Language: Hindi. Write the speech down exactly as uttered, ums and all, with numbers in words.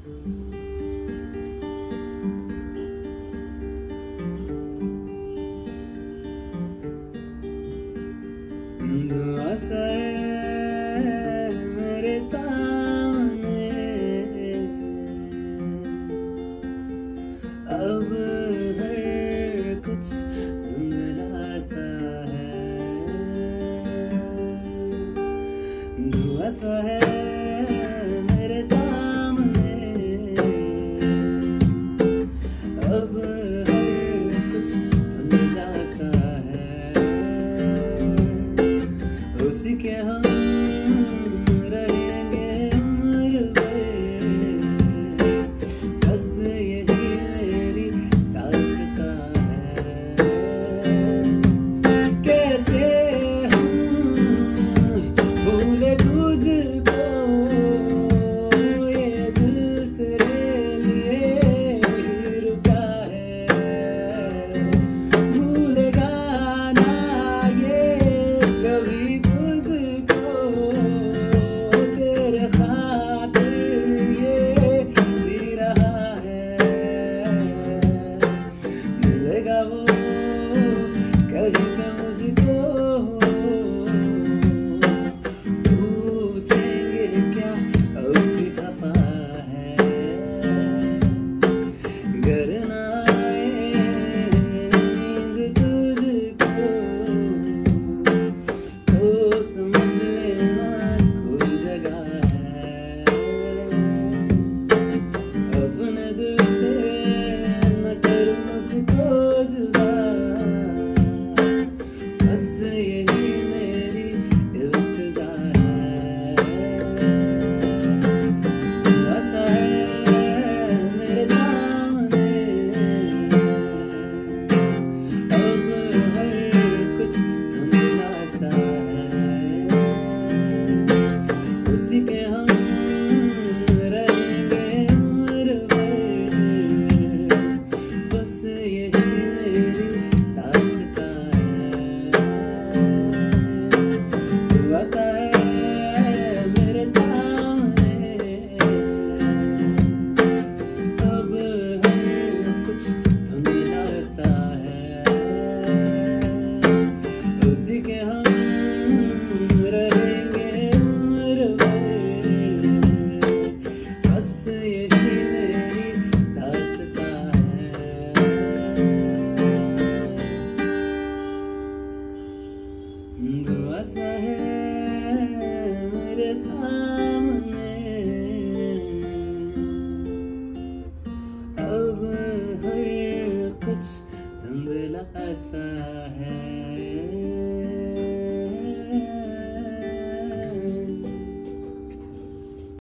धुआं सा है मेरे सामने, अब हर कुछ धुंधला सा है। धुआं सा है मेरे सामने, अब हर कुछ धुंधला सा है। उसी के हम रहेंगे उम्र भर, बस यही मेरी दास्तां है। कैसे हम भूले तुझको, ये दिल तेरे लिए ही रुका है। भूलेगा ना ये कभी वो कहीं तो मुझको पूछेंगे क्या अब भी खफा है। घर ना आए नींद तुझको तो समझ लेना कोई जगह है। अपने दिल से न कर मुझको जुदा, बस यही मेरी इल्तिजा है। धुआं सा है मेरे सामने, अब हर कुछ धुंधला सा है। उसी के हम रहेंगे उम्र भर, बस यही मेरी दास्तां है। धुआं सा है मेरे सामने, अब हर कुछ धुंधला सा है। उसी के हम रहेंगे उम्र भर, बस यही मेरी दास्तां है। धुआं सा है मेरे सामने, अब हर कुछ धुंधला सा